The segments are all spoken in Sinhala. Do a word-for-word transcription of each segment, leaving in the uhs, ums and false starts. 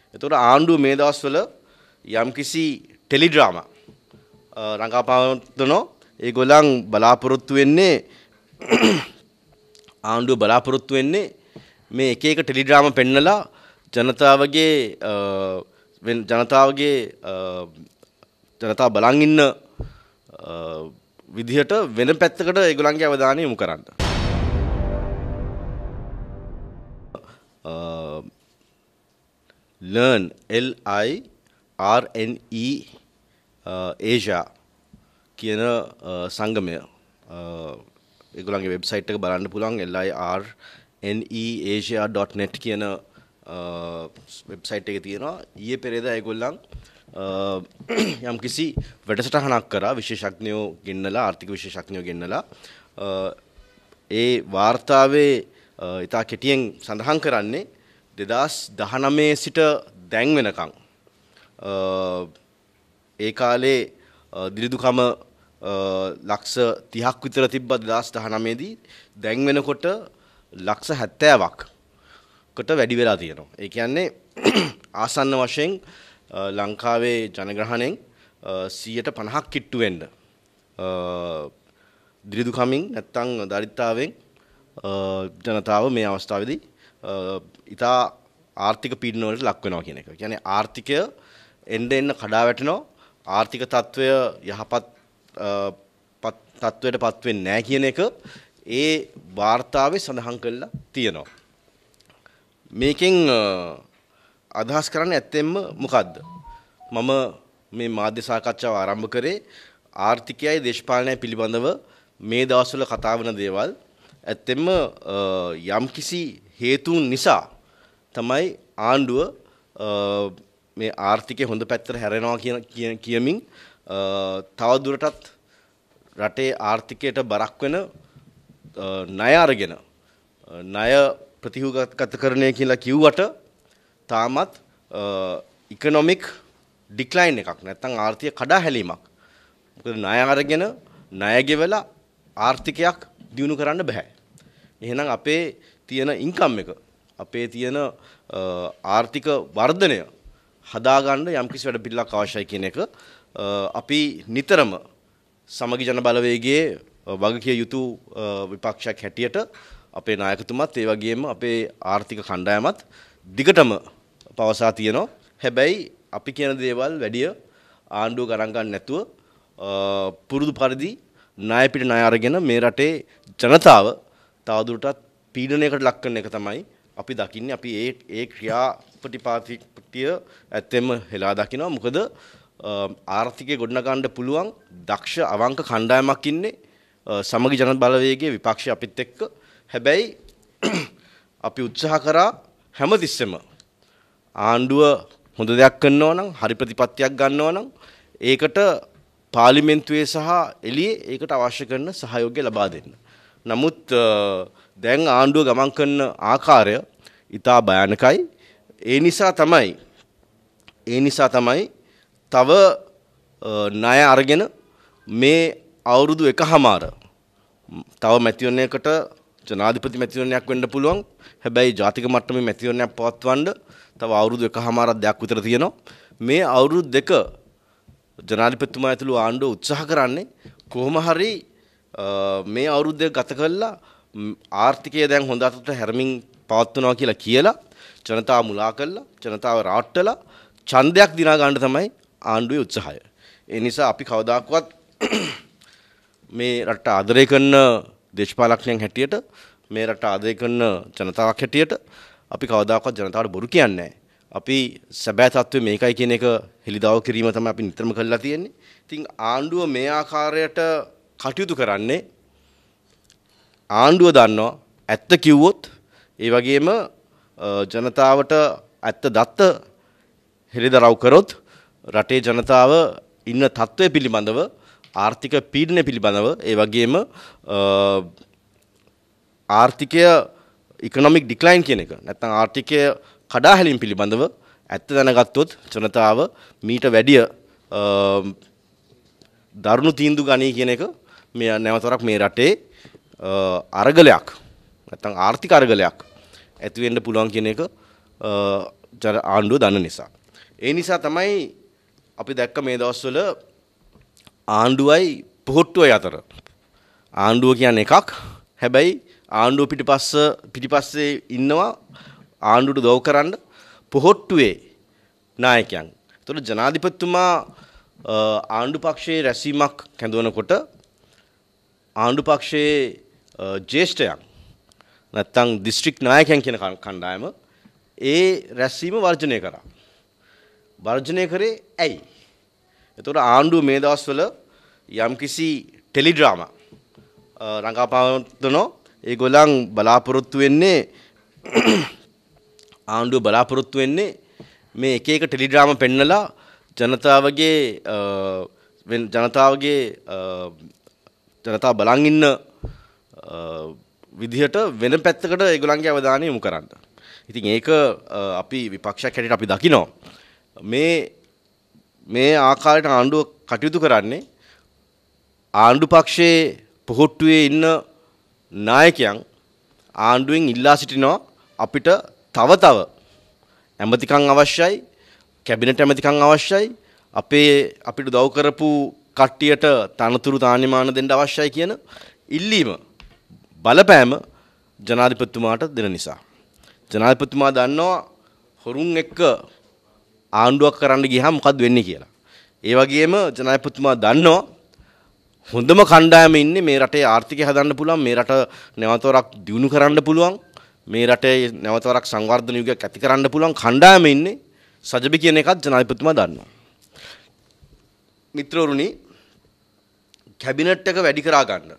එතකොට ආණ්ඩුව මේ දවස්වල යම්කිසි ටෙලිඩ්‍රාමා රංගපාවතනෝ ඒගොල්ලන් බලාපොරොත්තු වෙන්නේ ආණ්ඩුව බලාපොරොත්තු වෙන්නේ මේ එක එක ටෙලිඩ්‍රාමා පෙන්නලා ජනතාවගේ ජනතාවගේ ජනතාව බලන් ඉන්න විදිහට වෙන පැත්තකට ඒගොල්ලන්ගේ අවධානය යොමු කරන්න. learn L I R N E Asia කියන සංගමය ඒගොල්ලන්ගේ වෙබ්සයිට් එක බලන්න පුළුවන් L I R N E asia dot net කියන වෙබ්සයිට් එකේ තියෙනවා. ඊයේ පෙරේදා ඒගොල්ලන් යම්කිසි වැඩසටහනක් කරා විශේෂඥයෝ ගෙන්නලා ආර්ථික විශේෂඥයෝ ගෙන්නලා ඒ වාර්තාවේ ඉතා කෙටියෙන් සඳහන් කරන්නේ දෙදාස් දහනවය සිට දැන් වෙනකන් ඒ කාලේ දිලිදුකම ලක්ෂ තිහක් විතර තිබ්බ දෙදාස් දහනවය දී දැන් වෙනකොට ලක්ෂ හැත්තෑවක් කට වැඩි වෙලා තියෙනවා. ඒ කියන්නේ ආසන්න වශයෙන් ලංකාවේ ජනග්‍රහණයෙන් සියයට පනහක් කිට්ටු වෙන්න දිලිදුකමින් නැත්තම් දරිද්‍රතාවෙන් ජනතාව මේ අවස්ථාවේදී ඉතා ආර්ථික පීඩන වලට ලක් වෙනවා කියන එක. කියන්නේ ආර්ථිකය එන්න එන්න කඩා වැටෙනවා. ආර්ථික තත්වය යහපත් තත්වයට පත් වෙන්නේ නැහැ කියන එක ඒ වාර්තාවේ සඳහන් කරලා තියෙනවා. මේකෙන් අදහස් කරන්නේ ඇත්තෙන්ම මොකද්ද? මම මේ මාධ්‍ය සාකච්ඡාව ආරම්භ කරේ ආර්ථිකයයි දේශපාලනයයි පිළිබඳව මේ දවස්වල කතා වෙන දේවල් ඇත්තෙන්ම යම්කිසි හේතුන් නිසා තමයි ආණ්ඩුව මේ ආර්ථිකය හොඳ පැත්තට හැරෙනවා කියන කියමින් තව දුරටත් රටේ ආර්ථිකයට බරක් වෙන ණය අරගෙන ණය ප්‍රතිහුගතකරණය කියලා කිව්වට තාමත් ඉකොනොමික් ඩික්ලයින් එකක් නැත්නම් ආර්ථික කඩා හැලීමක්. මොකද ණය අරගෙන ණය ගෙවලා ආර්ථිකයක් දියුණු කරන්න බෑ. එහෙනම් අපේ තියෙන ඉන්කම් එක අපේ තියෙන ආර්ථික වර්ධනය හදාගන්න යම්කිසි වැඩ පිළිලක් අවශ්‍යයි කියන එක අපි නිතරම සමගි ජන බලවේගයේ වගකිය යුතු විපක්ෂයක් හැටියට අපේ නායකතුමත් ඒ වගේම අපේ ආර්ථික කණ්ඩායමත් දිගටම පවසා තියෙනවා. හැබැයි අපි කියන දේවල් වැඩි ආණ්ඩුව ගණන් ගන්න නැතුව පුරුදු පරිදි ණය පිට ණය අරගෙන මේ රටේ ජනතාව තවදුරටත් පීඩනයකට ලක් කරන එක තමයි අපි දකින්නේ. අපි ඒ ඒ ක්‍රියාපටිපාටිය ඇත්තෙන්ම හෙලා දකිනවා. මොකද ආර්ථිකය ගොඩනගන්න පුළුවන් දක්ෂ අවංක කණ්ඩායමක් ඉන්නේ සමගි ජන බලවේගයේ විපක්ෂය අපිත් එක්ක. හැබැයි අපි උත්සාහ කරා හැමතිස්සෙම ආණ්ඩුව හොඳ දෙයක් කරනවා නම් හරි ප්‍රතිපත්තියක් ගන්නවා නම් ඒකට පාර්ලිමේන්තුවේ සහ එළියේ ඒකට අවශ්‍ය කරන සහයෝගය ලබා දෙන්න. නමුත් දැන් ආණ්ඩුව ගමන් කරන ආකාරය ඉතා භයානකයි. ඒ නිසා තමයි ඒ නිසා තමයි තව ණය අරගෙන මේ අවුරුදු එකහමාර තව මැතිවරණයකට ජනාධිපති මැතිවරණයක් වෙන්න පුළුවන්. හැබැයි ජාතික මට්ටමේ මැතිවරණයක් පවත්වන්න තව අවුරුදු එකහමාරක් දෙයක් විතර තියෙනවා. මේ අවුරුදු දෙක ජනාධිපතිතුමා ඇතුළු ආණ්ඩුව උත්සාහ කරන්නේ කොහොම හරි මේ අවුරුදු දෙක ගත කළා ආර්ථිකය දැන් හොඳ අතට හැරමින් පවත්වනවා කියලා කියලා ජනතාව මුලා කළා ජනතාව රාවට්ටලා ඡන්දයක් දිනා ගන්න තමයි ආණ්ඩුවේ උත්සාහය. ඒ නිසා අපි කවදාකවත් මේ රට ආදරය කරන දේශපාලඥයන් හැටියට මේ රට ආදරය කරන ජනතාවක් හැටියට අපි කවදාකවත් ජනතාවට බොරු කියන්නේ නැහැ. අපි සැබෑ තත්ත්වය මේකයි කියන එක හෙළිදරව් කිරීම තමයි අපි නිතරම කරලා තියෙන්නේ. ඉතින් ආණ්ඩුව මේ ආකාරයට කටයුතු කරන්නේ ආණ්ඩුව දන්නවා ඇත්ත කිව්වොත් ඒ වගේම ජනතාවට ඇත්ත දත්ත හෙළිදරව් කරොත් රටේ ජනතාව ඉන්න තත්ත්වය පිළිබඳව ආර්ථික පීඩනය පිළිබඳව ඒ වගේම ආර්ථිකය ඉකොනොමික් ඩික්ලයින් කියන එක නැත්නම් ආර්ථිකය කඩා හැලීම පිළිබඳව ඇත්ත දැනගත්තොත් ජනතාව මීට වැඩිය දරුණු තීන්දුව ගනී කියන එක මේ නැවතරක් මේ රටේ අරගලයක් නැත්නම් ආර්ථික අරගලයක් ඇති වෙන්න පුළුවන් කියන එක ආණ්ඩුව දන්න නිසා. ඒ නිසා තමයි අපි දැක්ක මේ දවස්වල ආණ්ඩුවයි පොහොට්ටුවයි අතර ආණ්ඩුව කියන්නේ එකක්. හැබැයි ආණ්ඩුව පිටිපස්ස පිටිපස්සේ ඉන්නවා ආණ්ඩුවට දව් කරන්න පොහොට්ටුවේ නායකයන්. ඒතකොට ජනාධිපතිතුමා ආණ්ඩු පක්ෂයේ රැස්වීමක් කැඳවනකොට ආණ්ඩු පක්ෂයේ ජ්‍යෙෂ්ඨයන් නැත්තම් දිස්ත්‍රික් නායකයන් කියන කණ්ඩායම ඒ රැස්වීම වර්ජනය කරා. වර්ජනය කරේ ඇයි? එතකොට ආණ්ඩුව මේ දවස්වල යම්කිසි ටෙලිඩ්‍රාමා රංගපාවතනෝ ඒගොල්ලන් බලාපොරොත්තු වෙන්නේ ආණ්ඩුව බලාපොරොත්තු වෙන්නේ මේ එක එක ටෙලිඩ්‍රාමා පෙන්නලා ජනතාවගේ ජනතාවගේ ජනතාව බලන් ඉන්න විදිහට වෙන පැත්තකට ඒගොල්ලන්ගේ අවධානය යොමු කරන්න. ඉතින් ඒක අපි විපක්ෂයක් හැටියට අපි දකිනවා. මේ මේ ආකාරයට ආණ්ඩුව කටයුතු කරන්නේ ආණ්ඩු පක්ෂයේ පොහොට්ටුවේ ඉන්න නායකයන් ආණ්ඩුවෙන් ඉල්ලා සිටිනවා අපිට තව තව ඇමතිකම් අවශ්‍යයි, කැබිනට් ඇමතිකම් අවශ්‍යයි, අපේ අපිට උදව් කරපු කට්ටියට තනතුරු තානිමාන දෙන්න අවශ්‍යයි කියන ඉල්ලීම බලපෑම ජනාධිපතිතුමාට දෙන නිසා. ජනාධිපතිතුමා දන්නවා හොරුන් එක්ක ආණ්ඩුවක් කරන්න ගියහම මොකද්ද වෙන්නේ කියලා. ඒ වගේම ජනාධිපතිතුමා දන්නවා හොඳම කණ්ඩායම ඉන්නේ මේ රටේ ආර්ථිකය හදන්න පුළුවන්, මේ රට නැවතවරක් දියුණු කරන්න පුළුවන්, මේ රටේ නැවතවරක් සංවර්ධන යුගයක් ඇති කරන්න පුළුවන් කණ්ඩායම ඉන්නේ සජබි කියන එකත් ජනාධිපතිතුමා දන්නවා. මිත්‍රවරුනි, කැබිනට් එක වැඩි කරා ගන්න.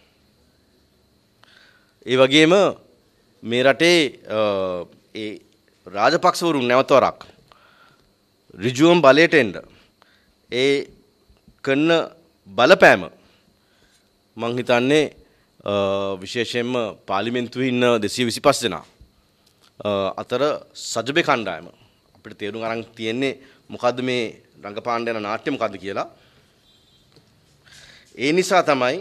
ඒ වගේම මේ රටේ ඒ රාජපක්ෂවරුන් නැවතවරක් ඍජුවම බලයට එන්න ඒ කරන බලපෑම මං හිතන්නේ විශේෂයෙන්ම පාර්ලිමේන්තුවේ ඉන්න දෙසිය විසිපහ දෙනා අතර සජබේ කණ්ඩායම අපිට තේරුම් අරන් තියෙන්නේ මොකද්ද මේ රංගපාන්න යන නාට්‍ය මොකද්ද කියලා. ඒ නිසා තමයි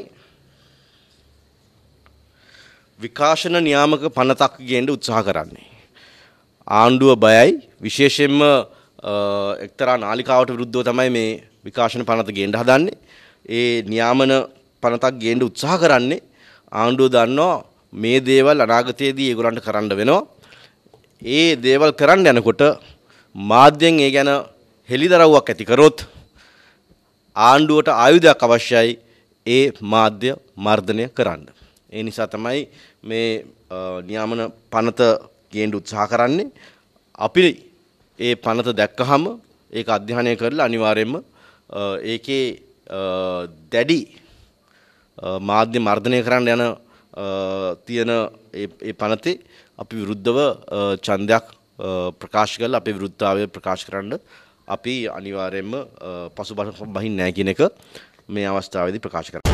විකාශන නියාමක පනතක් ගේන්න උත්සාහ කරන්නේ. ආණ්ඩුව බයයි, විශේෂයෙන්ම එක්තරා නාලිකාවට විරුද්ධව තමයි මේ විකාශන පනත ගේන්න හදන්නේ. ඒ නියාමන පනතක් ගේන්න උත්සාහ කරන්නේ ආණ්ඩුව දන්නවා මේ දේවල් අනාගතයේදී ඒගොල්ලන්ට කරන්න වෙනවා. ඒ දේවල් කරන්න යනකොට මාධ්‍යෙන් ඒ ගැන හෙළිදරව්වක් ඇති කරොත් ආණ්ඩුවට ආයුධයක් අවශ්‍යයි ඒ මාධ්‍ය මර්ධනය කරන්න. ඒ නිසා තමයි මේ නියාමන පනත ගේන්න උත්සාහ කරන්නේ. අපි ඒ පනත දැක්කහම ඒක අධ්‍යයනය කරලා අනිවාර්යයෙන්ම ඒකේ දැඩි මාධ්‍ය මර්ධනය කරන්න යන තියෙන ඒ පනතේ අපි විරුද්ධව ඡන්දයක් ප්‍රකාශ කරලා අපේ විරුද්ධතාවය ප්‍රකාශ කරන්න අපි අනිවාර්යයෙන්ම පසුබහින්නේ නැහැ කියන එක මේ අවස්ථාවේදී ප්‍රකාශ කරනවා.